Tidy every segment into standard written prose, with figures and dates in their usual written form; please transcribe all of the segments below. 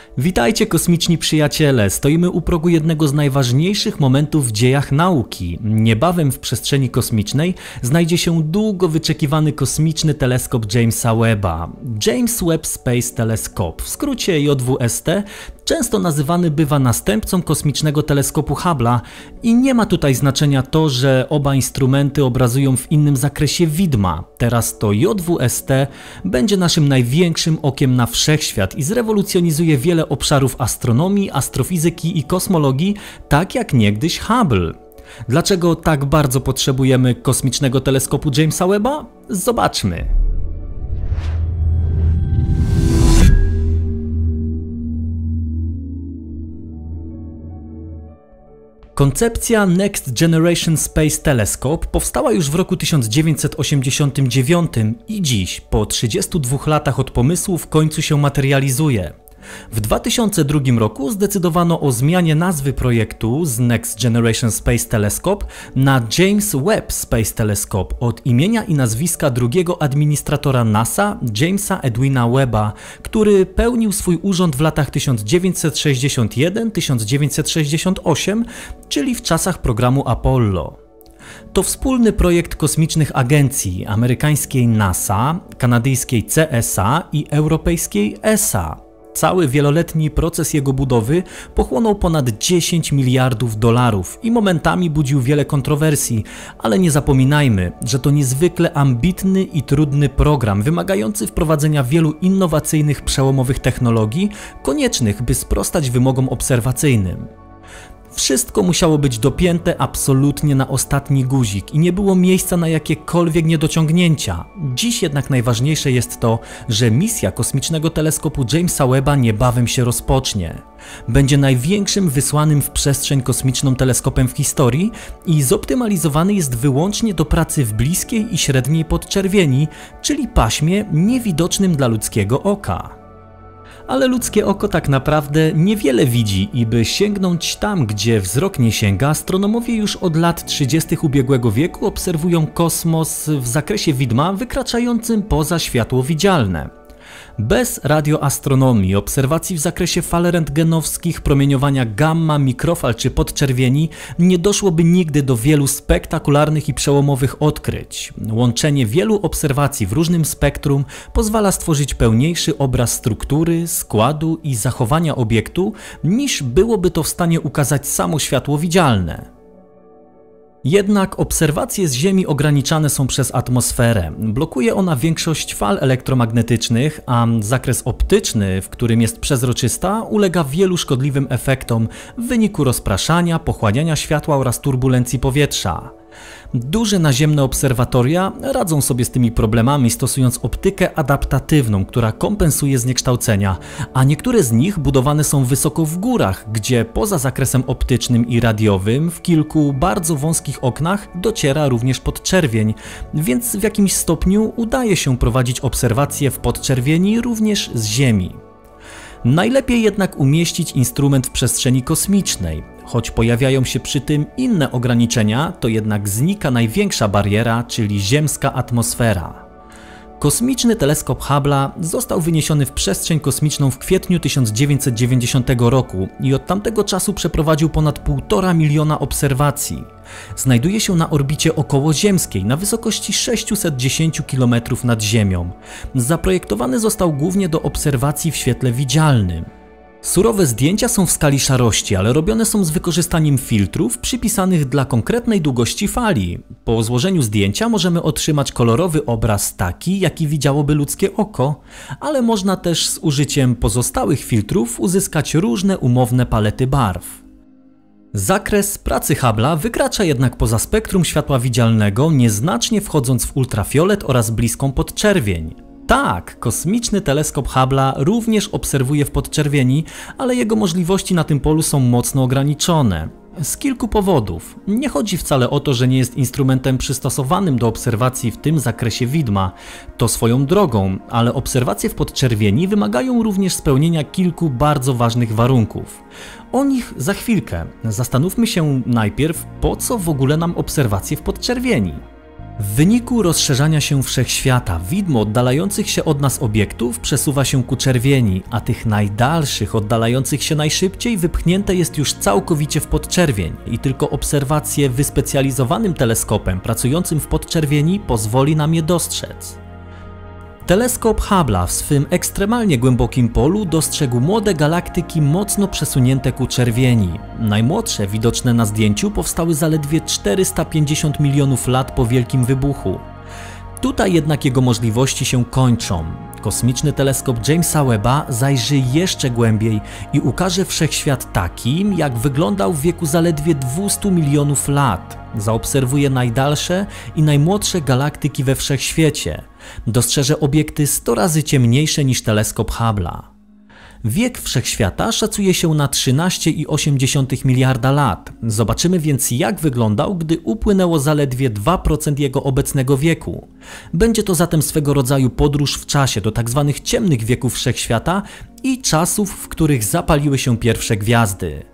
Witajcie kosmiczni przyjaciele, stoimy u progu jednego z najważniejszych momentów w dziejach nauki. Niebawem w przestrzeni kosmicznej znajdzie się długo wyczekiwany kosmiczny teleskop Jamesa Webba. James Webb Space Telescope, w skrócie JWST, często nazywany bywa następcą kosmicznego teleskopu Hubble'a i nie ma tutaj znaczenia to, że oba instrumenty obrazują w innym zakresie widma. Teraz to JWST będzie naszym największym okiem na wszechświat i zrewolucjonizuje wiele obszarów astronomii, astrofizyki i kosmologii, tak jak niegdyś Hubble. Dlaczego tak bardzo potrzebujemy kosmicznego teleskopu Jamesa Webba? Zobaczmy. Koncepcja Next Generation Space Telescope powstała już w roku 1989 i dziś, po 32 latach od pomysłu, w końcu się materializuje. W 2002 roku zdecydowano o zmianie nazwy projektu z Next Generation Space Telescope na James Webb Space Telescope od imienia i nazwiska drugiego administratora NASA, Jamesa Edwina Webba, który pełnił swój urząd w latach 1961-1968, czyli w czasach programu Apollo. To wspólny projekt kosmicznych agencji amerykańskiej NASA, kanadyjskiej CSA i europejskiej ESA. Cały wieloletni proces jego budowy pochłonął ponad 10 miliardów dolarów i momentami budził wiele kontrowersji, ale nie zapominajmy, że to niezwykle ambitny i trudny program wymagający wprowadzenia wielu innowacyjnych, przełomowych technologii, koniecznych, by sprostać wymogom obserwacyjnym. Wszystko musiało być dopięte absolutnie na ostatni guzik i nie było miejsca na jakiekolwiek niedociągnięcia. Dziś jednak najważniejsze jest to, że misja kosmicznego teleskopu Jamesa Webba niebawem się rozpocznie. Będzie największym wysłanym w przestrzeń kosmiczną teleskopem w historii i zoptymalizowany jest wyłącznie do pracy w bliskiej i średniej podczerwieni, czyli paśmie niewidocznym dla ludzkiego oka. Ale ludzkie oko tak naprawdę niewiele widzi i by sięgnąć tam, gdzie wzrok nie sięga, astronomowie już od lat 30. ubiegłego wieku obserwują kosmos w zakresie widma wykraczającym poza światło widzialne. Bez radioastronomii, obserwacji w zakresie fal rentgenowskich, promieniowania gamma, mikrofal czy podczerwieni nie doszłoby nigdy do wielu spektakularnych i przełomowych odkryć. Łączenie wielu obserwacji w różnym spektrum pozwala stworzyć pełniejszy obraz struktury, składu i zachowania obiektu, niż byłoby to w stanie ukazać samo światło widzialne. Jednak obserwacje z Ziemi ograniczane są przez atmosferę. Blokuje ona większość fal elektromagnetycznych, a zakres optyczny, w którym jest przezroczysta, ulega wielu szkodliwym efektom w wyniku rozpraszania, pochłaniania światła oraz turbulencji powietrza. Duże naziemne obserwatoria radzą sobie z tymi problemami, stosując optykę adaptatywną, która kompensuje zniekształcenia, a niektóre z nich budowane są wysoko w górach, gdzie poza zakresem optycznym i radiowym w kilku bardzo wąskich oknach dociera również podczerwień, więc w jakimś stopniu udaje się prowadzić obserwacje w podczerwieni również z Ziemi. Najlepiej jednak umieścić instrument w przestrzeni kosmicznej. Choć pojawiają się przy tym inne ograniczenia, to jednak znika największa bariera, czyli ziemska atmosfera. Kosmiczny teleskop Hubble'a został wyniesiony w przestrzeń kosmiczną w kwietniu 1990 roku i od tamtego czasu przeprowadził ponad 1,5 miliona obserwacji. Znajduje się na orbicie okołoziemskiej na wysokości 610 km nad Ziemią. Zaprojektowany został głównie do obserwacji w świetle widzialnym. Surowe zdjęcia są w skali szarości, ale robione są z wykorzystaniem filtrów przypisanych dla konkretnej długości fali. Po złożeniu zdjęcia możemy otrzymać kolorowy obraz taki, jaki widziałoby ludzkie oko, ale można też z użyciem pozostałych filtrów uzyskać różne umowne palety barw. Zakres pracy Hubble'a wykracza jednak poza spektrum światła widzialnego, nieznacznie wchodząc w ultrafiolet oraz bliską podczerwień. Tak, kosmiczny teleskop Hubble'a również obserwuje w podczerwieni, ale jego możliwości na tym polu są mocno ograniczone. Z kilku powodów. Nie chodzi wcale o to, że nie jest instrumentem przystosowanym do obserwacji w tym zakresie widma. To swoją drogą, ale obserwacje w podczerwieni wymagają również spełnienia kilku bardzo ważnych warunków. O nich za chwilkę. Zastanówmy się najpierw, po co w ogóle nam obserwacje w podczerwieni. W wyniku rozszerzania się wszechświata widmo oddalających się od nas obiektów przesuwa się ku czerwieni, a tych najdalszych, oddalających się najszybciej, wypchnięte jest już całkowicie w podczerwień i tylko obserwacje wyspecjalizowanym teleskopem pracującym w podczerwieni pozwoli nam je dostrzec. Teleskop Hubble'a w swym ekstremalnie głębokim polu dostrzegł młode galaktyki mocno przesunięte ku czerwieni. Najmłodsze, widoczne na zdjęciu, powstały zaledwie 450 milionów lat po Wielkim Wybuchu. Tutaj jednak jego możliwości się kończą. Kosmiczny teleskop Jamesa Webba zajrzy jeszcze głębiej i ukaże wszechświat takim, jak wyglądał w wieku zaledwie 200 milionów lat. Zaobserwuje najdalsze i najmłodsze galaktyki we wszechświecie. Dostrzeże obiekty 100 razy ciemniejsze niż teleskop Hubble'a. Wiek wszechświata szacuje się na 13,8 miliarda lat. Zobaczymy więc, jak wyglądał, gdy upłynęło zaledwie 2% jego obecnego wieku. Będzie to zatem swego rodzaju podróż w czasie do tzw. ciemnych wieków wszechświata i czasów, w których zapaliły się pierwsze gwiazdy.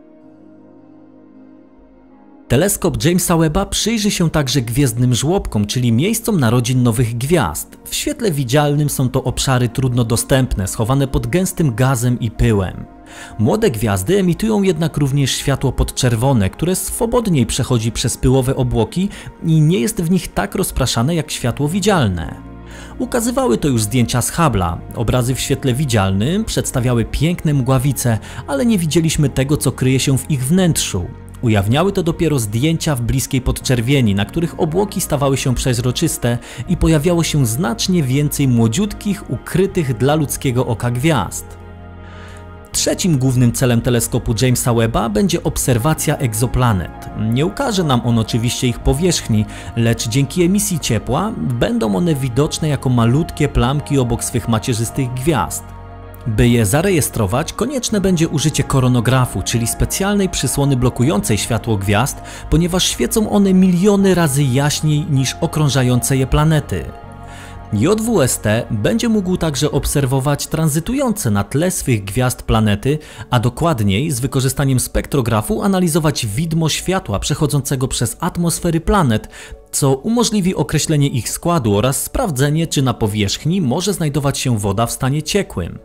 Teleskop Jamesa Webba przyjrzy się także gwiezdnym żłobkom, czyli miejscom narodzin nowych gwiazd. W świetle widzialnym są to obszary trudno dostępne, schowane pod gęstym gazem i pyłem. Młode gwiazdy emitują jednak również światło podczerwone, które swobodniej przechodzi przez pyłowe obłoki i nie jest w nich tak rozpraszane jak światło widzialne. Ukazywały to już zdjęcia z Hubble'a. Obrazy w świetle widzialnym przedstawiały piękne mgławice, ale nie widzieliśmy tego, co kryje się w ich wnętrzu. Ujawniały to dopiero zdjęcia w bliskiej podczerwieni, na których obłoki stawały się przezroczyste i pojawiało się znacznie więcej młodziutkich, ukrytych dla ludzkiego oka gwiazd. Trzecim głównym celem teleskopu Jamesa Webba będzie obserwacja egzoplanet. Nie ukaże nam on oczywiście ich powierzchni, lecz dzięki emisji ciepła będą one widoczne jako malutkie plamki obok swych macierzystych gwiazd. By je zarejestrować, konieczne będzie użycie koronografu, czyli specjalnej przysłony blokującej światło gwiazd, ponieważ świecą one miliony razy jaśniej niż okrążające je planety. JWST będzie mógł także obserwować tranzytujące na tle swych gwiazd planety, a dokładniej z wykorzystaniem spektrografu analizować widmo światła przechodzącego przez atmosfery planet, co umożliwi określenie ich składu oraz sprawdzenie, czy na powierzchni może znajdować się woda w stanie ciekłym.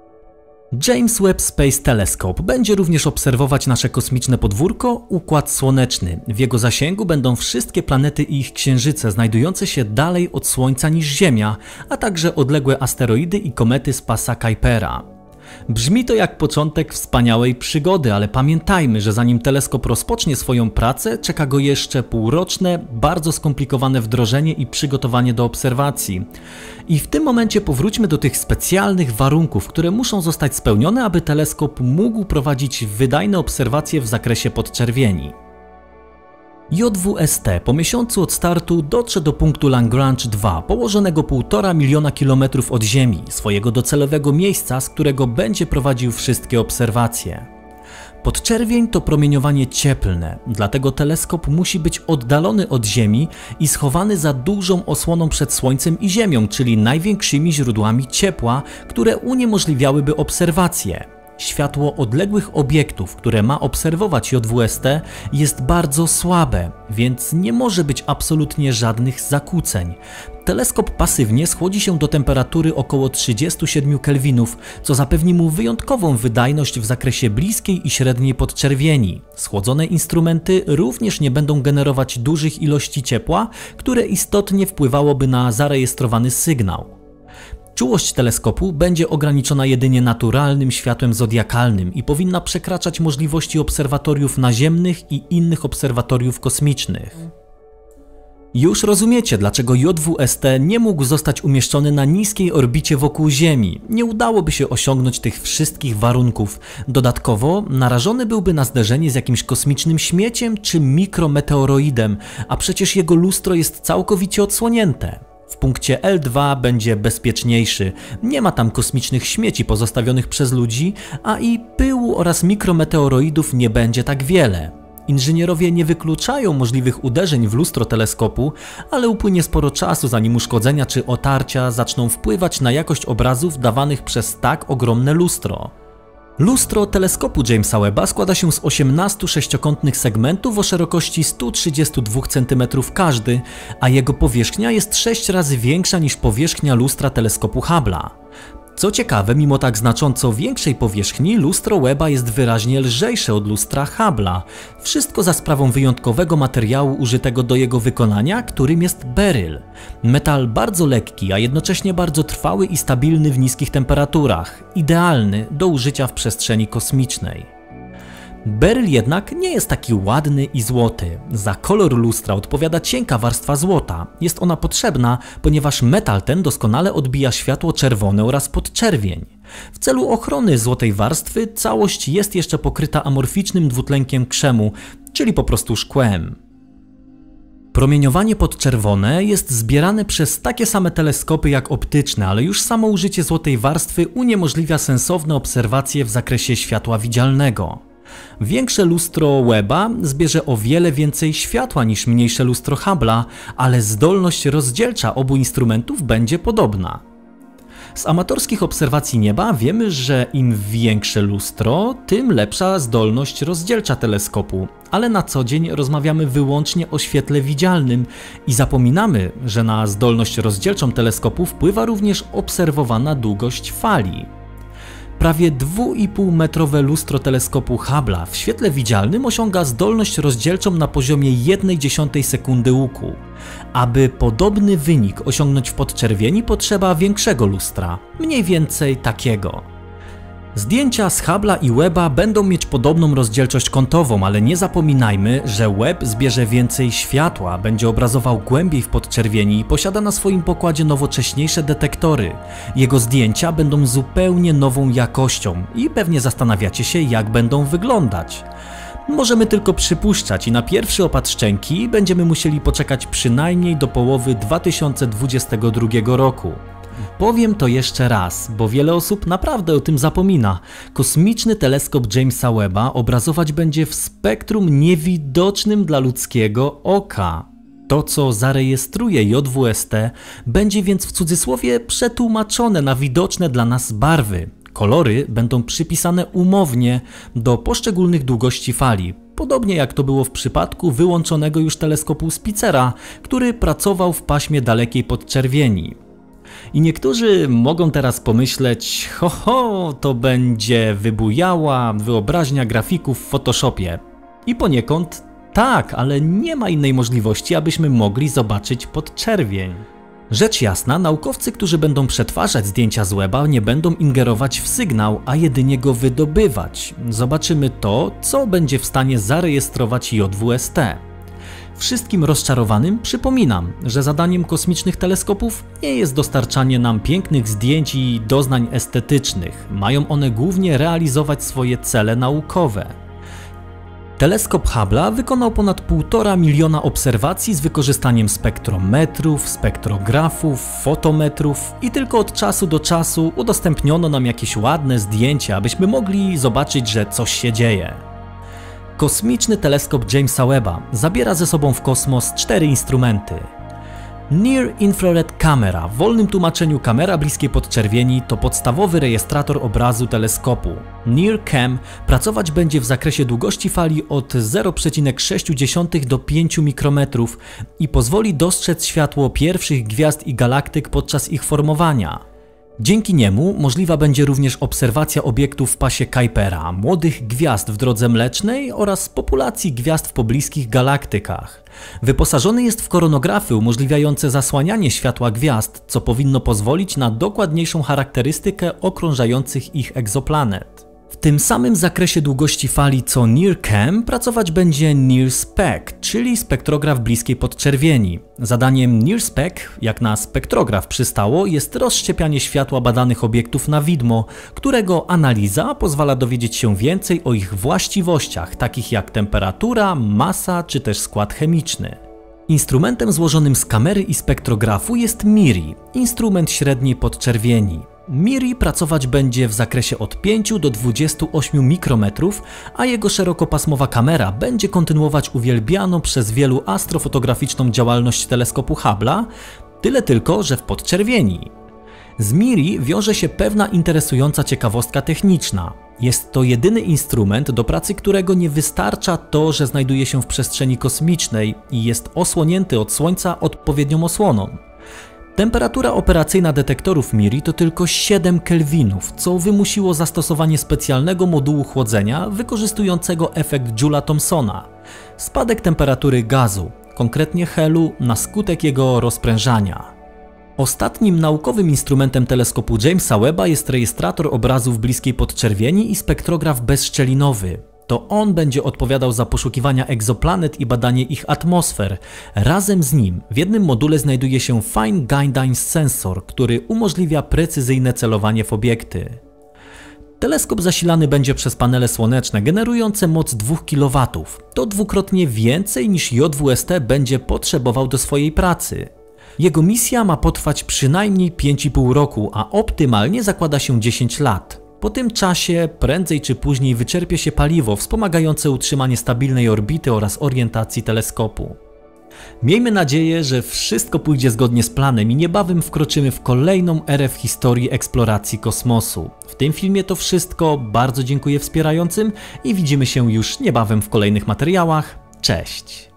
James Webb Space Telescope będzie również obserwować nasze kosmiczne podwórko, Układ Słoneczny. W jego zasięgu będą wszystkie planety i ich księżyce znajdujące się dalej od Słońca niż Ziemia, a także odległe asteroidy i komety z pasa Kuipera. Brzmi to jak początek wspaniałej przygody, ale pamiętajmy, że zanim teleskop rozpocznie swoją pracę, czeka go jeszcze półroczne, bardzo skomplikowane wdrożenie i przygotowanie do obserwacji. I w tym momencie powróćmy do tych specjalnych warunków, które muszą zostać spełnione, aby teleskop mógł prowadzić wydajne obserwacje w zakresie podczerwieni. JWST po miesiącu od startu dotrze do punktu Lagrange 2, położonego 1,5 miliona kilometrów od Ziemi, swojego docelowego miejsca, z którego będzie prowadził wszystkie obserwacje. Podczerwień to promieniowanie cieplne, dlatego teleskop musi być oddalony od Ziemi i schowany za dużą osłoną przed Słońcem i Ziemią, czyli największymi źródłami ciepła, które uniemożliwiałyby obserwacje. Światło odległych obiektów, które ma obserwować JWST, jest bardzo słabe, więc nie może być absolutnie żadnych zakłóceń. Teleskop pasywnie schłodzi się do temperatury około 37 kelwinów, co zapewni mu wyjątkową wydajność w zakresie bliskiej i średniej podczerwieni. Schłodzone instrumenty również nie będą generować dużych ilości ciepła, które istotnie wpływałoby na zarejestrowany sygnał. Czułość teleskopu będzie ograniczona jedynie naturalnym światłem zodiakalnym i powinna przekraczać możliwości obserwatoriów naziemnych i innych obserwatoriów kosmicznych. Już rozumiecie, dlaczego JWST nie mógł zostać umieszczony na niskiej orbicie wokół Ziemi. Nie udałoby się osiągnąć tych wszystkich warunków. Dodatkowo narażony byłby na zderzenie z jakimś kosmicznym śmieciem czy mikrometeoroidem, a przecież jego lustro jest całkowicie odsłonięte. W punkcie L2 będzie bezpieczniejszy, nie ma tam kosmicznych śmieci pozostawionych przez ludzi, a i pyłu oraz mikrometeoroidów nie będzie tak wiele. Inżynierowie nie wykluczają możliwych uderzeń w lustro teleskopu, ale upłynie sporo czasu, zanim uszkodzenia czy otarcia zaczną wpływać na jakość obrazów dawanych przez tak ogromne lustro. Lustro teleskopu Jamesa Webba składa się z 18 sześciokątnych segmentów o szerokości 132 cm każdy, a jego powierzchnia jest 6 razy większa niż powierzchnia lustra teleskopu Hubble'a. Co ciekawe, mimo tak znacząco większej powierzchni, lustro Webba jest wyraźnie lżejsze od lustra Hubble'a. Wszystko za sprawą wyjątkowego materiału użytego do jego wykonania, którym jest beryl. Metal bardzo lekki, a jednocześnie bardzo trwały i stabilny w niskich temperaturach. Idealny do użycia w przestrzeni kosmicznej. Beryl jednak nie jest taki ładny i złoty. Za kolor lustra odpowiada cienka warstwa złota. Jest ona potrzebna, ponieważ metal ten doskonale odbija światło czerwone oraz podczerwień. W celu ochrony złotej warstwy całość jest jeszcze pokryta amorficznym dwutlenkiem krzemu, czyli po prostu szkłem. Promieniowanie podczerwone jest zbierane przez takie same teleskopy jak optyczne, ale już samo użycie złotej warstwy uniemożliwia sensowne obserwacje w zakresie światła widzialnego. Większe lustro Webba zbierze o wiele więcej światła niż mniejsze lustro Hubble'a, ale zdolność rozdzielcza obu instrumentów będzie podobna. Z amatorskich obserwacji nieba wiemy, że im większe lustro, tym lepsza zdolność rozdzielcza teleskopu, ale na co dzień rozmawiamy wyłącznie o świetle widzialnym i zapominamy, że na zdolność rozdzielczą teleskopu wpływa również obserwowana długość fali. Prawie 2,5-metrowe lustro teleskopu Hubble'a w świetle widzialnym osiąga zdolność rozdzielczą na poziomie 1/10 sekundy łuku. Aby podobny wynik osiągnąć w podczerwieni, potrzeba większego lustra, mniej więcej takiego. Zdjęcia z Hubble'a i Webba będą mieć podobną rozdzielczość kątową, ale nie zapominajmy, że Webb zbierze więcej światła, będzie obrazował głębiej w podczerwieni i posiada na swoim pokładzie nowocześniejsze detektory. Jego zdjęcia będą zupełnie nową jakością i pewnie zastanawiacie się, jak będą wyglądać. Możemy tylko przypuszczać i na pierwszy opad szczęki będziemy musieli poczekać przynajmniej do połowy 2022 roku. Powiem to jeszcze raz, bo wiele osób naprawdę o tym zapomina. Kosmiczny teleskop Jamesa Webba obrazować będzie w spektrum niewidocznym dla ludzkiego oka. To, co zarejestruje JWST, będzie więc w cudzysłowie przetłumaczone na widoczne dla nas barwy. Kolory będą przypisane umownie do poszczególnych długości fali. Podobnie jak to było w przypadku wyłączonego już teleskopu Spitzera, który pracował w paśmie dalekiej podczerwieni. I niektórzy mogą teraz pomyśleć, to będzie wybujała wyobraźnia grafików w Photoshopie. I poniekąd tak, ale nie ma innej możliwości, abyśmy mogli zobaczyć podczerwień. Rzecz jasna, naukowcy, którzy będą przetwarzać zdjęcia z Webba, nie będą ingerować w sygnał, a jedynie go wydobywać. Zobaczymy to, co będzie w stanie zarejestrować JWST. Wszystkim rozczarowanym przypominam, że zadaniem kosmicznych teleskopów nie jest dostarczanie nam pięknych zdjęć i doznań estetycznych. Mają one głównie realizować swoje cele naukowe. Teleskop Hubble'a wykonał ponad 1,5 miliona obserwacji z wykorzystaniem spektrometrów, spektrografów, fotometrów i tylko od czasu do czasu udostępniono nam jakieś ładne zdjęcia, abyśmy mogli zobaczyć, że coś się dzieje. Kosmiczny teleskop Jamesa Webba zabiera ze sobą w kosmos 4 instrumenty. Near Infrared Camera, w wolnym tłumaczeniu kamera bliskiej podczerwieni, to podstawowy rejestrator obrazu teleskopu. Near Cam pracować będzie w zakresie długości fali od 0,6 do 5 mikrometrów i pozwoli dostrzec światło pierwszych gwiazd i galaktyk podczas ich formowania. Dzięki niemu możliwa będzie również obserwacja obiektów w pasie Kuipera, młodych gwiazd w drodze mlecznej oraz populacji gwiazd w pobliskich galaktykach. Wyposażony jest w koronografy umożliwiające zasłanianie światła gwiazd, co powinno pozwolić na dokładniejszą charakterystykę okrążających ich egzoplanet. W tym samym zakresie długości fali co NIRCam pracować będzie NIRSpec, czyli spektrograf bliskiej podczerwieni. Zadaniem NIRSpec, jak na spektrograf przystało, jest rozszczepianie światła badanych obiektów na widmo, którego analiza pozwala dowiedzieć się więcej o ich właściwościach, takich jak temperatura, masa czy też skład chemiczny. Instrumentem złożonym z kamery i spektrografu jest MIRI, instrument średniej podczerwieni. MIRI pracować będzie w zakresie od 5 do 28 mikrometrów, a jego szerokopasmowa kamera będzie kontynuować uwielbianą przez wielu astrofotograficzną działalność teleskopu Hubble'a, tyle tylko, że w podczerwieni. Z MIRI wiąże się pewna interesująca ciekawostka techniczna. Jest to jedyny instrument, do pracy którego nie wystarcza to, że znajduje się w przestrzeni kosmicznej i jest osłonięty od Słońca odpowiednią osłoną. Temperatura operacyjna detektorów MIRI to tylko 7 kelwinów, co wymusiło zastosowanie specjalnego modułu chłodzenia wykorzystującego efekt Joule-Thomsona. Spadek temperatury gazu, konkretnie helu, na skutek jego rozprężania. Ostatnim naukowym instrumentem teleskopu Jamesa Webba jest rejestrator obrazów bliskiej podczerwieni i spektrograf bezszczelinowy. To on będzie odpowiadał za poszukiwania egzoplanet i badanie ich atmosfer. Razem z nim w jednym module znajduje się Fine Guidance Sensor, który umożliwia precyzyjne celowanie w obiekty. Teleskop zasilany będzie przez panele słoneczne generujące moc 2 kW. To dwukrotnie więcej niż JWST będzie potrzebował do swojej pracy. Jego misja ma potrwać przynajmniej 5,5 roku, a optymalnie zakłada się 10 lat. Po tym czasie prędzej czy później wyczerpie się paliwo wspomagające utrzymanie stabilnej orbity oraz orientacji teleskopu. Miejmy nadzieję, że wszystko pójdzie zgodnie z planem i niebawem wkroczymy w kolejną erę w historii eksploracji kosmosu. W tym filmie to wszystko, bardzo dziękuję wspierającym i widzimy się już niebawem w kolejnych materiałach. Cześć!